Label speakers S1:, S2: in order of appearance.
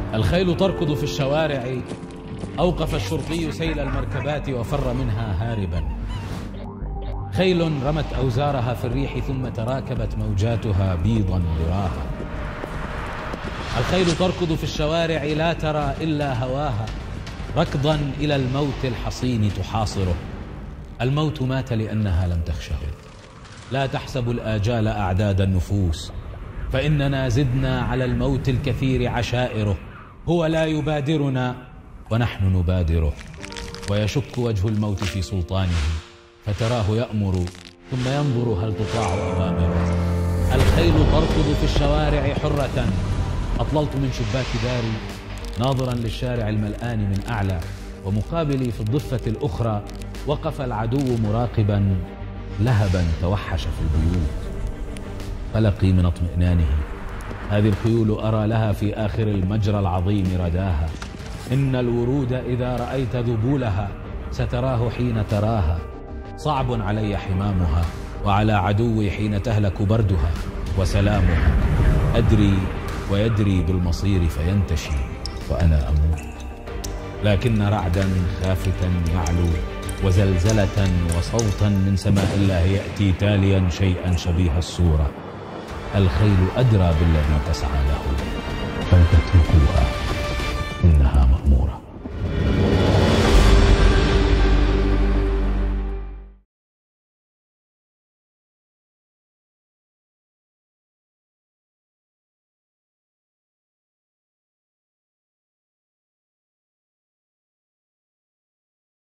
S1: الخيل تركض في الشوارع، أوقف الشرطي سيل المركبات وفر منها هاربا. خيل رمت أوزارها في الريح ثم تراكبت موجاتها بيضا لراها. الخيل تركض في الشوارع لا ترى إلا هواها، ركضا إلى الموت الحصين تحاصره. الموت مات لأنها لم تخشه. لا تحسب الآجال أعداد النفوس، فإننا زدنا على الموت الكثير عشائره. هو لا يبادرنا ونحن نبادره، ويشك وجه الموت في سلطانه، فتراه يأمر ثم ينظر هل تطاع أوامره. الخيل تركض في الشوارع حرة. أطللت من شباك داري ناظرا للشارع الملآن من أعلى، ومقابلي في الضفة الأخرى وقف العدو مراقبا لهبا توحش في البيوت. قلقي من اطمئنانه. هذه الخيول أرى لها في آخر المجرى العظيم رداها. إن الورود إذا رأيت ذبولها ستراه حين تراها. صعب علي حمامها وعلى عدوي حين تهلك بردها وسلامها. أدري ويدري بالمصير فينتشي وأنا أموت، لكن رعدا خافتا يعلو وزلزلة وصوتا من سماء الله يأتي تاليا شيئا شبيه الصورة. الخيل أدرى بالذي تسعى له، فلتتركوها.